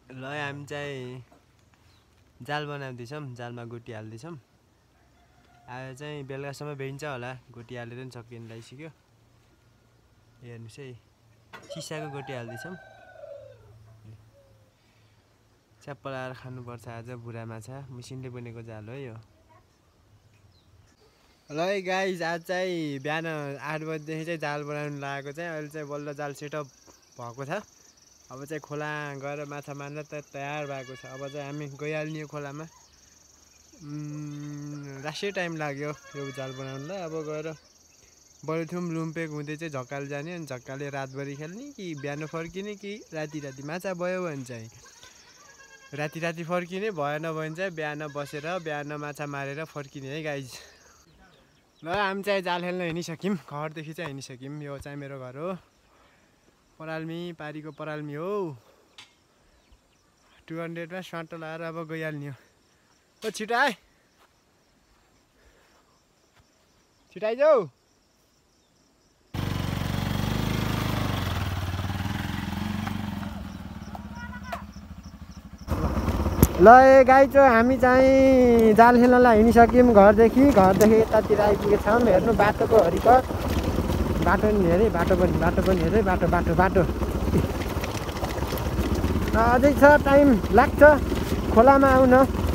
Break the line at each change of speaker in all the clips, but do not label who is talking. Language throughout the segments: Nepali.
ल हामी चाहिँ जाल बनाउँदैछौँ, जालमा गोटी हाल्दैछौँ। आज चाहिँ बेलुकासम्म भेटिन्छ होला, गोटी हालेर पनि सकिन लागिसक्यो। हेर्नुहोस् है, सिसाको गोटी हाल्दैछौँ। च्याप्प लाएर खानुपर्छ आज बुढा माछा, मिसिनले बनेको जाल हो यो। ल है गाइज, आज चाहिँ बिहान 8 बजीदेखि चाहिँ जाल बनाउनु लागेको चाहिँ अहिले चाहिँ बल्ल जाल सेटअप भएको छ। अब चाहिँ खोला गएर माछा मार्न तयार भएको छ। अब चाहिँ हामी गइहाल्ने यो खोलामा। रासियै टाइम लाग्यो यो जाल बनाउनुलाई। अब गएर बलुथुम लुम्पेक हुँदै चाहिँ झक्काल जाने, अनि झक्काले रातभरि खेल्ने कि बिहान फर्किने कि राति माछा भयो भने चाहिँ राति फर्किने, भएन भने चाहिँ बिहान बसेर बिहान माछा मारेर फर्किने है गाइज। ल हामी चाहिँ जाल खेल्न हिँडिसक्यौँ, घरदेखि चाहिँ हिँडिसक्यौँ। यो चाहिँ मेरो घर हो, पराल्मी, पारीको पराल्मी हो। 200मा स्वाटो लाएर अब गइहाल्ने हो। ओ छिटो आए, छिटो आइजाऊ। ल ए गाई चाहिँ हामी चाहिँ जाल खेल्नलाई हिँडिसक्यौँ घरदेखि यतातिर आइपुगेछौँ। हेर्नु बाटोको हरिकत, बाटो पनि हेरेँ, बाटो पनि हेरेँ, बाटो अझै छ, टाइम लाग्छ खोलामा आउन।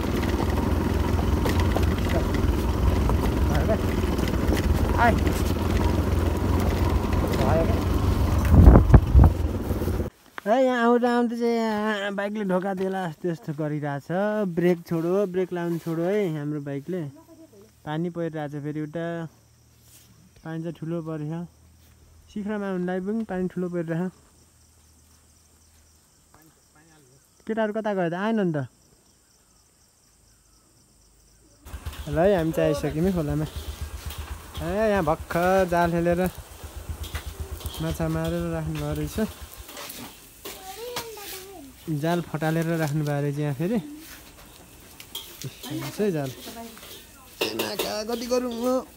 यहाँ आउँदा चाहिँ यहाँ बाइकले ढोका देला त्यस्तो गरिरहेछ। ब्रेक लाउनु छोडो है हाम्रो बाइकले। पानी परिरहेछ, फेरि उता पानी चाहिँ ठुलो परेछ। शिखरमा आउनुलाई पनि पानी ठुलो परिरहेछ। केटाहरू कता गयो त? आएन नि त। ल है हामी चाहिँ आइसक्यौँ है खोलामा। यहाँ भर्खर जाल खेलेर माछा मारेर राख्नुभएको रहेछ। जाल फटालेर राख्नु भएको रहेछ यहाँ फेरि। है जाल कति गरौँ।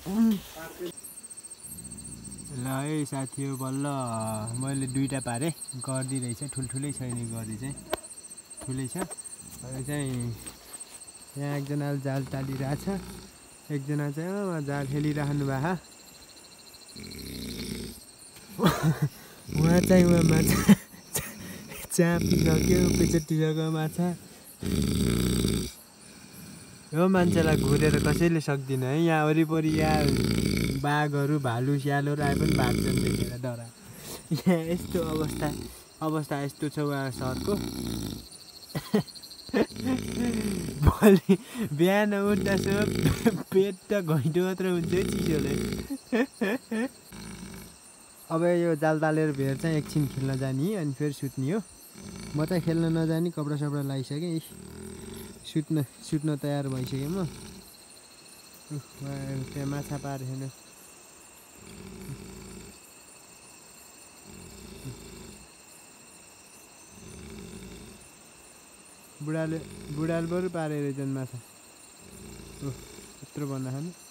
ल है साथी हो, बल्ल मैले 2टा पारेँ। गर्दी रहेछ, ठुल्ठुलै छैन गर्दी चाहिँ, ठुलै छ। अहिले चाहिँ यहाँ एकजनाले जाल टालिरहेछ, एकजना चाहिँ जाल खेलिराख्नु भएको। उहाँ चाहिँ माछा चापिसक्यो, पेचटिसक्यो माछा। यो मान्छेलाई घुरेर कसैले सक्दिन है। यहाँ वरिपरि यहाँ बाघहरू, भालु, स्यालहरू आए पनि भाग्छन् देखेर डरा। यहाँ यस्तो अवस्था यस्तो छ उहाँ सहरको। भोलि बिहान उठ्दासम्म पेट त घैँटो मात्र हुन्छ है चिसोले। अब यो जाल तालेर भेर चाहिँ एकछिन खेल्न जाने, अनि फेरि सुत्ने हो। म चाहिँ खेल्न नजाने, कपडा सपडा लगाइसकेँ, सुत्न तयार भइसकेँ म। त्यहाँ माछा पारेँ हेर्नु। बुढाले बरु पारे रहेछन् माछा। यत्रो भन्दा खानु।